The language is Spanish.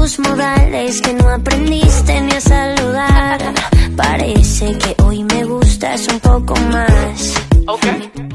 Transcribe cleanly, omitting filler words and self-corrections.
tus modales que no aprendiste ni a saludar. Parece que hoy me gustas un poco más. Okay.